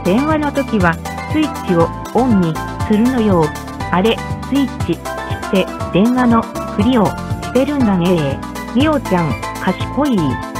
電話の時はスイッチをオンにするのよ。あれ、スイッチして電話のふりをしてるんだね。みおちゃん、賢い。